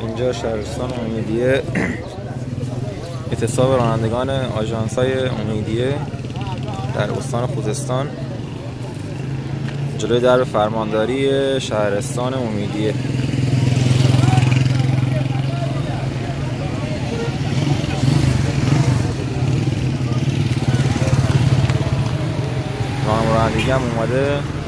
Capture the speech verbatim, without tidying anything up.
اینجا شهرستان امیدیه، اعتصاب رانندگان آژانس‌های امیدیه در استان خوزستان جلوی درب فرمانداری شهرستان امیدیه. رانندگی هم اومده